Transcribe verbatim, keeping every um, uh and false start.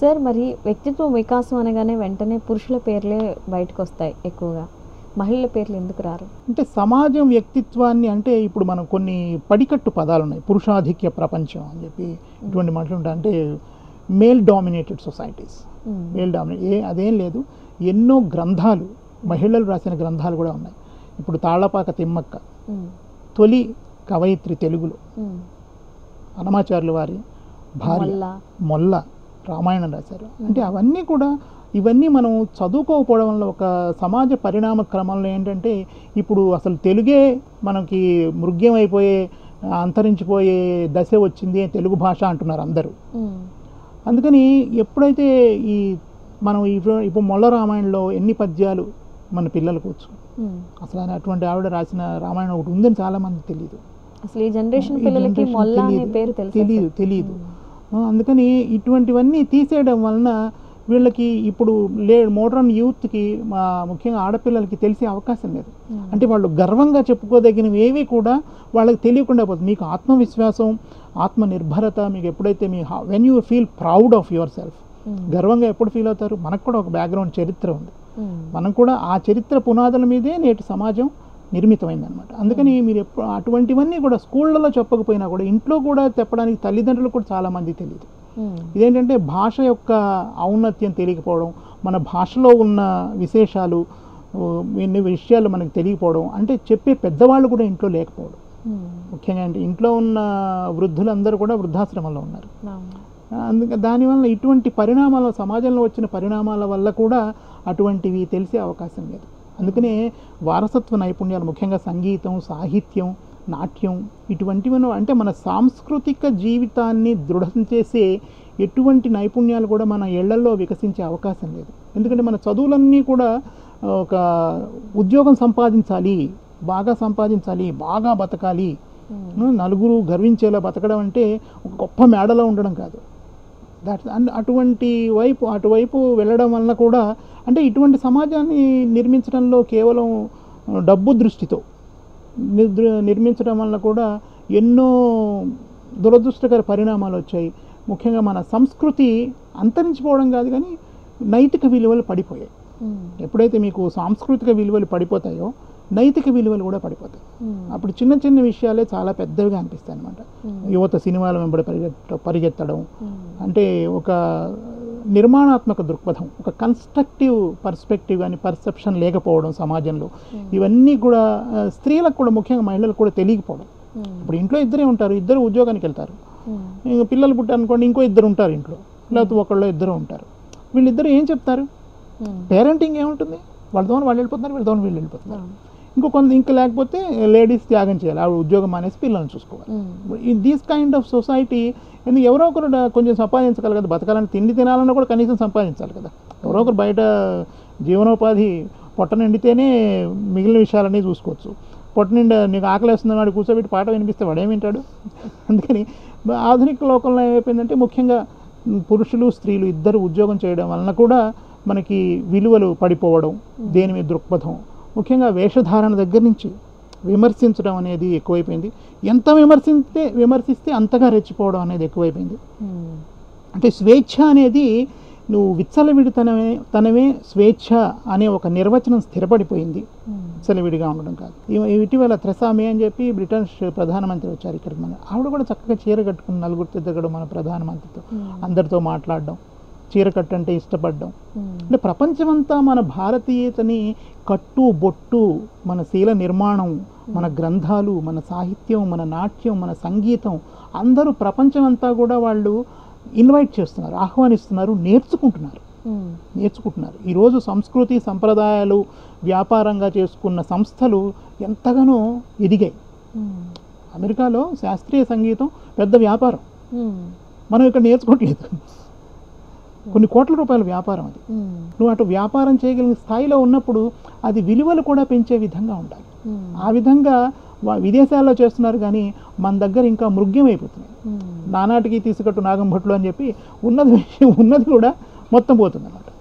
Sir మరి వ్యక్తిత్వ వికాసం అనగానే వెంటనే పురుషుల పేర్లే బయటకు వస్తాయి ఎక్కువగా, మహిళల పేర్లు ఎందుకు రారు? అంటే సమాజం వ్యక్తిత్వాన్ని అంటే ఇప్పుడు మనం కొన్ని పడికట్టు పదాలు ఉన్నాయి, పురుషాధిక్య ప్రపంచం అని చెప్పి ఇటువంటి మాటలు ఉంటాయి. అంటే male dominated societies, male dominate ఏ అదేం లేదు. ఎన్నో గ్రంథాలు, మహిళలు రాసిన గ్రంథాలు కూడా ఉన్నాయి. ఇప్పుడు తాళ్లపాక తిమ్మక్క తొలి కవయిత్రి తెలుగులో, అన్నమాచార్యుల వారి భార్య మొల్ల రామాయణం రాశారు. అంటే అవన్నీ కూడా, ఇవన్నీ మనం చదువుకోకపోవడం వల్ల ఒక సమాజ పరిణామ క్రమంలో ఏంటంటే ఇప్పుడు అసలు తెలుగే మనకి మృగ్యం అయిపోయే, అంతరించిపోయే దశ వచ్చింది తెలుగు భాష అంటున్నారు అందరూ. అందుకని ఎప్పుడైతే ఈ మనం ఇప్పుడు ఇప్పుడు మొల్ల రామాయణంలో ఎన్ని పద్యాలు మన పిల్లలకు వచ్చు, అసలు అటువంటి ఆవిడ రాసిన రామాయణం ఒకటి ఉందని చాలామంది తెలియదు. అసలు ఈ జనరేషన్ పిల్లలకి మొల్ల అనే పేరు తెలియదు తెలియదు అందుకని ఇటువంటివన్నీ తీసేయడం వలన వీళ్ళకి ఇప్పుడు లే మోడర్న్ యూత్కి, మా ముఖ్యంగా ఆడపిల్లలకి తెలిసే అవకాశం లేదు. అంటే వాళ్ళు గర్వంగా చెప్పుకోదగినవి ఏవి కూడా వాళ్ళకి తెలియకుండా పోతుంది. మీకు ఆత్మవిశ్వాసం, ఆత్మనిర్భరత మీకు ఎప్పుడైతే మీ when you feel proud of yourself, గర్వంగా ఎప్పుడు ఫీల్ అవుతారు? మనకు కూడా ఒక బ్యాక్గ్రౌండ్ చరిత్ర ఉంది, మనం కూడా ఆ చరిత్ర పునాదుల మీదే నేటి సమాజం నిర్మితమైందనమాట. అందుకని మీరు ఎప్పుడు అటువంటివన్నీ కూడా స్కూళ్ళలో చెప్పకపోయినా కూడా ఇంట్లో కూడా చెప్పడానికి తల్లిదండ్రులకు కూడా చాలామంది తెలియదు. ఇదేంటంటే భాష యొక్క ఔన్నత్యం తెలియకపోవడం, మన భాషలో ఉన్న విశేషాలు, ఎన్ని విషయాలు మనకు తెలియకపోవడం, అంటే చెప్పే పెద్దవాళ్ళు కూడా ఇంట్లో లేకపోవడం. ముఖ్యంగా అంటే ఇంట్లో ఉన్న వృద్ధులందరూ కూడా వృద్ధాశ్రమంలో ఉన్నారు. అందుకే దానివల్ల ఇటువంటి పరిణామాల, సమాజంలో వచ్చిన పరిణామాల వల్ల కూడా అటువంటివి తెలిసే అవకాశం లేదు. అందుకనే వారసత్వ నైపుణ్యాలు, ముఖ్యంగా సంగీతం, సాహిత్యం, నాట్యం, ఇటువంటివి అంటే మన సాంస్కృతిక జీవితాన్ని దృఢం చేసే ఎటువంటి నైపుణ్యాలు కూడా మన ఇళ్లల్లో వికసించే అవకాశం లేదు. ఎందుకంటే మన చదువులన్నీ కూడా ఒక ఉద్యోగం సంపాదించాలి, బాగా సంపాదించాలి, బాగా బతకాలి, నలుగురు గర్వించేలా బతకడం అంటే ఒక గొప్ప మేడలో ఉండడం కాదు. దట్ అటువంటి వైపు అటువైపు వెళ్ళడం వలన కూడా, అంటే ఇటువంటి సమాజాన్ని నిర్మించడంలో కేవలం డబ్బు దృష్టితో నిర్మించడం వల్ల కూడా ఎన్నో దురదృష్టకర పరిణామాలు వచ్చాయి. ముఖ్యంగా మన సంస్కృతి అంతరించిపోవడం కాదు కానీ నైతిక విలువలు పడిపోయాయి. ఎప్పుడైతే మీకు సాంస్కృతిక విలువలు పడిపోతాయో నైతిక విలువలు కూడా పడిపోతాయి. అప్పుడు చిన్న చిన్న విషయాలే చాలా పెద్దవిగా అనిపిస్తాయి అనమాట. యువత సినిమాల వెంబడి పరిగెత్త పరిగెత్తడం అంటే ఒక నిర్మాణాత్మక దృక్పథం, ఒక కన్స్ట్రక్టివ్ పర్స్పెక్టివ్ కానీ పర్సెప్షన్ లేకపోవడం సమాజంలో, ఇవన్నీ కూడా స్త్రీలకు కూడా, ముఖ్యంగా మహిళలకు కూడా తెలియకపోవడం. ఇప్పుడు ఇంట్లో ఇద్దరే ఉంటారు, ఇద్దరు ఉద్యోగానికి వెళ్తారు, ఇంకా పిల్లలు పుట్టారనుకోండి ఇంకో ఇద్దరు ఉంటారు ఇంట్లో, లేకపోతే ఒకళ్ళు ఇద్దరు ఉంటారు. వీళ్ళిద్దరు ఏం చెప్తారు? పేరెంటింగ్ ఏముంటుంది? వాళ్ళతో వాళ్ళు వెళ్ళిపోతున్నారు, వీళ్ళతో వీళ్ళు వెళ్ళిపోతున్నారు. ఇంకో కొంత ఇంకా లేకపోతే లేడీస్ త్యాగం చేయాలి, ఆవిడ ఉద్యోగం మానేసి పిల్లల్ని చూసుకోవాలి. In these kind of society, ఎందుకు ఎవరో ఒకరు కొంచెం సంపాదించగలరు కదా, బతకాలని తిండి తినాలన్నా కూడా కనీసం సంపాదించాలి కదా. ఎవరో ఒకరు బయట జీవనోపాధి పొట్ట నిండితేనే మిగిలిన విషయాలన్నీ చూసుకోవచ్చు. పొట్ట నిండా నీకు ఆకలేస్తుంది వాడు కూర్చోబెట్టి పాట వినిపిస్తే వాడు ఏమి వింటాడు? అందుకని ఆధునిక లోకంలో ఏమైపోయిందంటే ముఖ్యంగా పురుషులు స్త్రీలు ఇద్దరు ఉద్యోగం చేయడం వలన కూడా మనకి విలువలు పడిపోవడం, దేని మీద దృక్పథం, ముఖ్యంగా వేషధారణ దగ్గర నుంచి విమర్శించడం అనేది ఎక్కువైపోయింది. ఎంత విమర్శిస్తే విమర్శిస్తే అంతగా రెచ్చిపోవడం అనేది ఎక్కువైపోయింది. అంటే స్వేచ్ఛ అనేది నువ్వు విచ్చలవిడితనమే తనమే స్వేచ్ఛ అనే ఒక నిర్వచనం స్థిరపడిపోయింది, విచ్చలవిడిగా ఉండడం కాదు. ఇటీవల థెరెసా మే అని చెప్పి బ్రిటన్స్ ప్రధానమంత్రి వచ్చారు ఇక్కడికి. మన ఆవిడ కూడా చక్కగా చీర కట్టుకుని నలుగురితో తిరగడం, మన ప్రధానమంత్రితో అందరితో మాట్లాడడం, చీరకట్టు అంటే ఇష్టపడడం. అంటే ప్రపంచమంతా మన భారతీయతని కట్టు బొట్టు, మన శీల నిర్మాణం, మన గ్రంథాలు, మన సాహిత్యం, మన నాట్యం, మన సంగీతం, అందరూ ప్రపంచమంతా కూడా వాళ్ళు ఇన్వైట్ చేస్తున్నారు, ఆహ్వానిస్తున్నారు, నేర్చుకుంటున్నారు నేర్చుకుంటున్నారు ఈరోజు సంస్కృతి సంప్రదాయాలు వ్యాపారంగా చేసుకున్న సంస్థలు ఎంతగానో ఎదిగాయి. అమెరికాలో శాస్త్రీయ సంగీతం పెద్ద వ్యాపారం, మనం ఇక్కడ నేర్చుకోవట్లేదు. కొన్ని కోట్ల రూపాయల వ్యాపారం అది. నువ్వు అటు వ్యాపారం చేయగలిగిన స్థాయిలో ఉన్నప్పుడు అది విలువలు కూడా పెంచే విధంగా ఉండాలి. ఆ విధంగా విదేశాల్లో చేస్తున్నారు కానీ మన దగ్గర ఇంకా మృగ్యం అయిపోతుంది. నానాటికి తీసుకట్టు నాగం భట్లు అని చెప్పి ఉన్నది ఉన్నది కూడా మొత్తం పోతుంది అన్నమాట.